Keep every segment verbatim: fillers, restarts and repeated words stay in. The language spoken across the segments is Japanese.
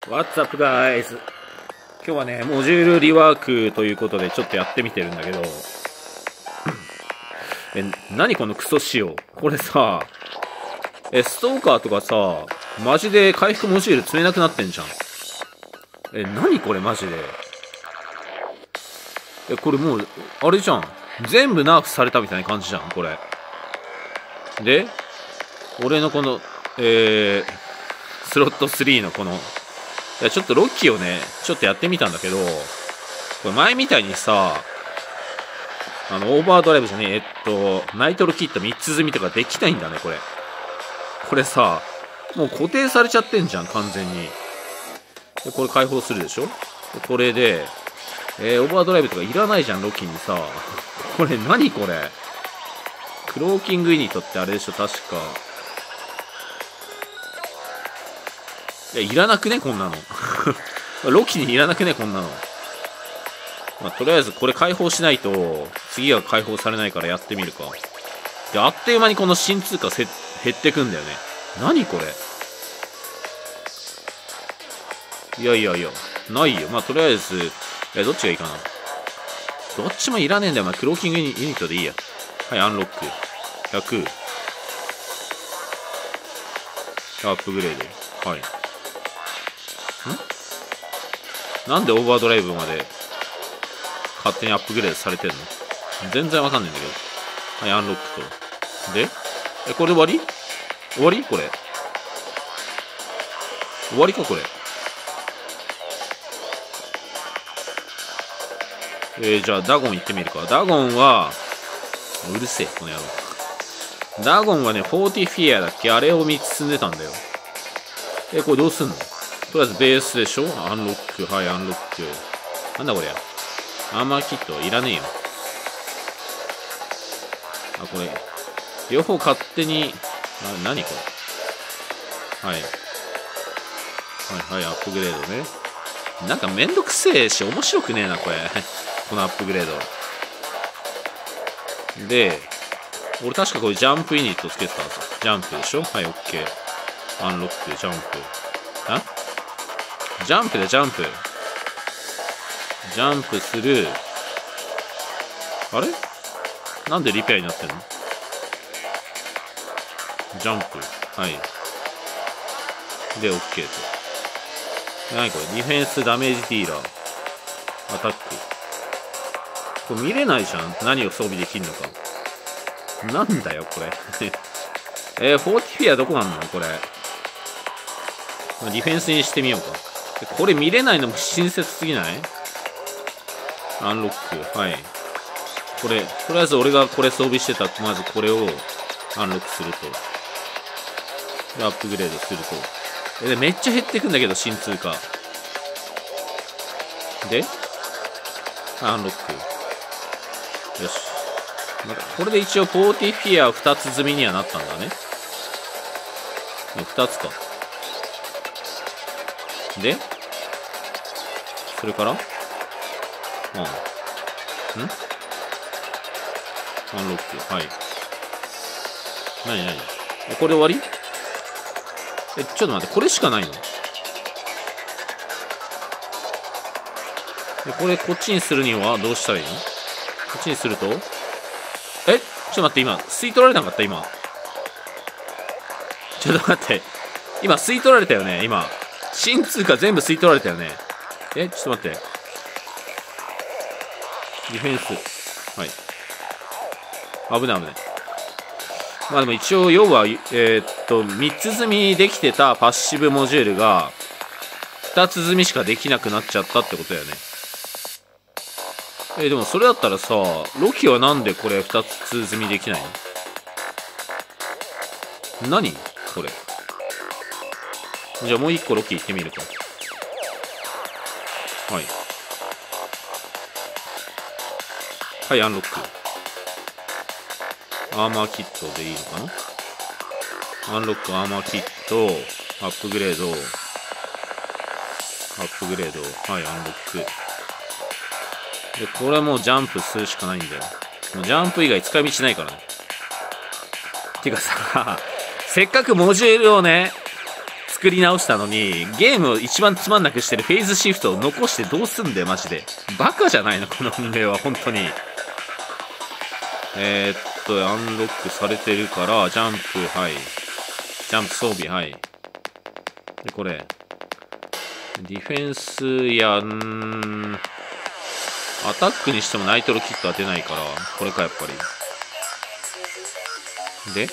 What's up guys? 今日はね、モジュールリワークということでちょっとやってみてるんだけどえ、何このクソ仕様。これさ、え、ストーカーとかさ、マジで回復モジュール積めなくなってんじゃん。え、何これマジで。え、これもう、あれじゃん。全部ナーフされたみたいな感じじゃん、これ。で、俺のこの、えー、スロットスリーのこの、いや、ちょっとロッキーをね、ちょっとやってみたんだけど、これ前みたいにさ、あの、オーバードライブじゃねえ、えっと、ナイトロキットみっつ積みとかできないんだね、これ。これさ、もう固定されちゃってんじゃん、完全に。で、これ解放するでしょ。でこれで、えー、オーバードライブとかいらないじゃん、ロッキーにさ。これ何これ。クローキングユニットってあれでしょ、確か。いや、いらなくねこんなの。ロキにいらなくねこんなの。まあ、とりあえずこれ解放しないと、次は解放されないからやってみるか。で、あっという間にこの新通貨せ減ってくんだよね。何これ。いやいやいや、ないよ。まあ、とりあえず、え、どっちがいいかな。どっちもいらねえんだよ。まあ、クローキングユニットでいいや。はい、アンロック。ひゃく。アップグレード。はい。んなんでオーバードライブまで勝手にアップグレードされてんの？全然わかんないんだけど。はい、アンロックと。で、え、これで終わり？終わり？これ。終わりか、これ。えー、じゃあ、ダゴン行ってみるか。ダゴンは、うるせえ、この野郎。ダゴンはね、フォーティフィアだっけ？あれをみっつ積んでたんだよ。え、これどうすんの？とりあえずベースでしょ？アンロック、はい、アンロック。なんだこれ。アーマーキットいらねえよ。あ、これ。両方勝手に、あ、何これ。はい。はい、はい、アップグレードね。なんかめんどくせえし、面白くねえな、これ。このアップグレード。で、俺確かこれジャンプユニットつけてたんですよ。ジャンプでしょ？はい、オッケー。アンロック、ジャンプ。あ？ジャンプでジャンプ。ジャンプする。あれ？なんでリペアになってんの？ジャンプ。はい。で、OK と。何これ？ディフェンス、ダメージディーラー。アタック。これ見れないじゃん。何を装備できんのか。なんだよ、これ。えー、フォーティフィアどこあんのこれ。ディフェンスにしてみようか。これ見れないのも親切すぎない？アンロック。はい。これ、とりあえず俺がこれ装備してた。まずこれをアンロックすると。で、アップグレードすると。え、で、めっちゃ減ってくんだけど、新通貨。で、アンロック。よし。これで一応、フォーティフィアふたつ積みにはなったんだね。ふたつか。で、それからああ。んアンロック。はい。なになにえ、これで終わり？え、ちょっと待って、これしかないの？で、これ、こっちにするにはどうしたらいいの？こっちにするとえ？ちょっと待って、今、吸い取られなかった、今。ちょっと待って。今、吸い取られたよね、今。新通貨全部吸い取られたよね。え、ちょっと待って。ディフェンス。はい。危ない危ない。まあでも一応、要は、えー、っと、みっつ積みできてたパッシブモジュールが、ふたつ積みしかできなくなっちゃったってことだよね。えー、でもそれだったらさ、ロキはなんでこれふたつ積みできないの？何これ。じゃあもういっこロキ行ってみるか。はい。はい、アンロック。アーマーキットでいいのかな？アンロック、アーマーキット、アップグレード、アップグレード、はい、アンロック。で、これはもうジャンプするしかないんだよ。もうジャンプ以外使い道ないからね。てかさ、せっかくモジュールをね、 作り直したのに、ゲームを一番つまんなくしてるフェーズシフトを残してどうすんだよ、マジで。バカじゃないの、この運営は、本当に。えー、っと、アンロックされてるから、ジャンプ、はい。ジャンプ装備、はい。で、これ。ディフェンスや、んアタックにしてもナイトロキットは出ないから、これか、やっぱり。で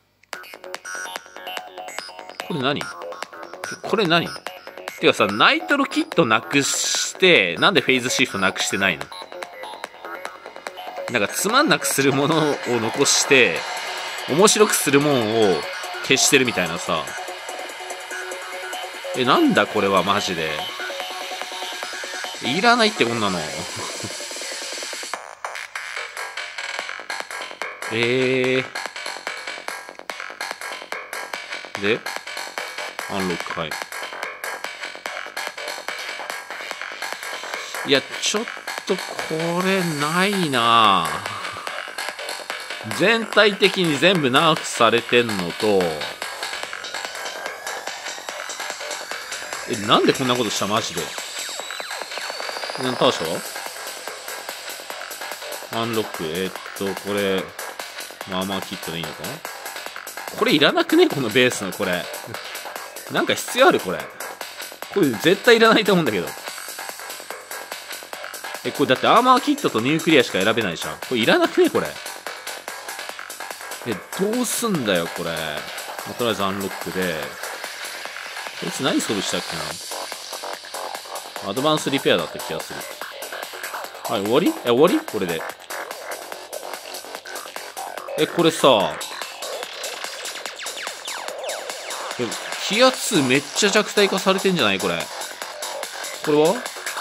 これ何これ何てかさ、ナイトロキットなくして、なんでフェイズシフトなくしてないの？なんかつまんなくするものを残して、面白くするもんを消してるみたいなさ。え、なんだこれはマジで。いらないってこんなの。えー。で、アンロック、はい。いや、ちょっとこれないなぁ。全体的に全部ナーフされてんのと、え、なんでこんなことしたマジで。なんターシャはアンロック、えー、っと、これ、まあまあキットでいいのかなこれいらなくねこのベースのこれ。なんか必要あるこれ。これ絶対いらないと思うんだけど。え、これだってアーマーキットとニュークリアしか選べないじゃん。これいらなくねこれ。え、どうすんだよこれ。とりあえずアンロックで。こいつ何装備したっけな。アドバンスリペアだった気がする。はい、終わりえ、終わりこれで。え、これさ、え、気圧めっちゃ弱体化されてんじゃないこれ。これは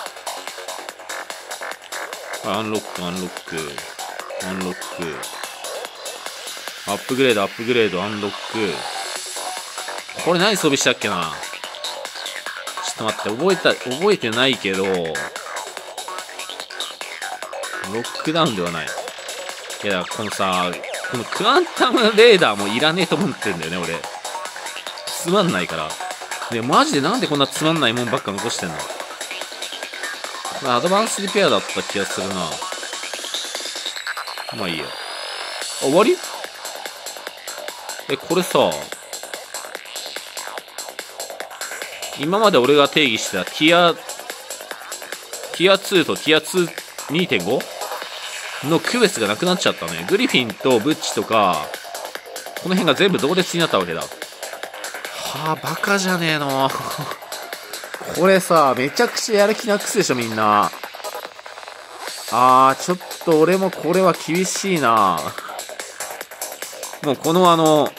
はい、アンロック、アンロック、アンロック。アップグレード、アップグレード、アンロック。これ何装備したっけな。ちょっと待って、覚えた、覚えてないけど、ロックダウンではない。いや、このさ、このクアンタムレーダーもいらねえと思ってんだよね、俺。つまんないから。で、マジでなんでこんなつまんないもんばっか残してんの？アドバンスリペアだった気がするな。まあいいや。あ、終わり？え、これさ、今まで俺が定義してたティア、ティアツーとティアツー にてんご の区別がなくなっちゃったね。グリフィンとブッチとか、この辺が全部同列になったわけだ。はあ、バカじゃねえの。これさ、めちゃくちゃやる気なくすでしょ、みんな。あー、ちょっと俺もこれは厳しいな。もうこのあの、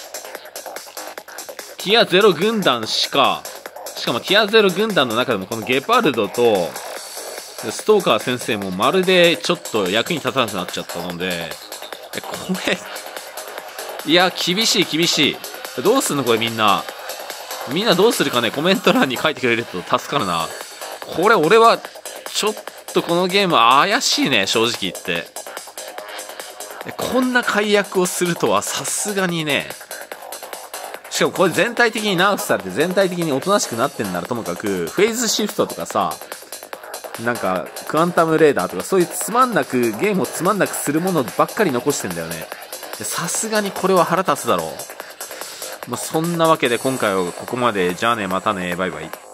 ティアゼロ軍団しか、しかもティアゼロ軍団の中でもこのゲパルドと、ストーカー先生もまるでちょっと役に立たなくなっちゃったので、え、これ、いや、厳しい厳しい。どうすんのこれみんな。みんなどうするかね、コメント欄に書いてくれると助かるな。これ俺は、ちょっとこのゲーム怪しいね、正直言って。こんな解約をするとはさすがにね。しかもこれ全体的にナーフされて全体的におとなしくなってんならともかく、フェーズシフトとかさ、なんか、クアンタムレーダーとかそういうつまんなく、ゲームをつまんなくするものばっかり残してんだよね。さすがにこれは腹立つだろう。まあ、そんなわけで今回はここまで。じゃあね、またね、バイバイ。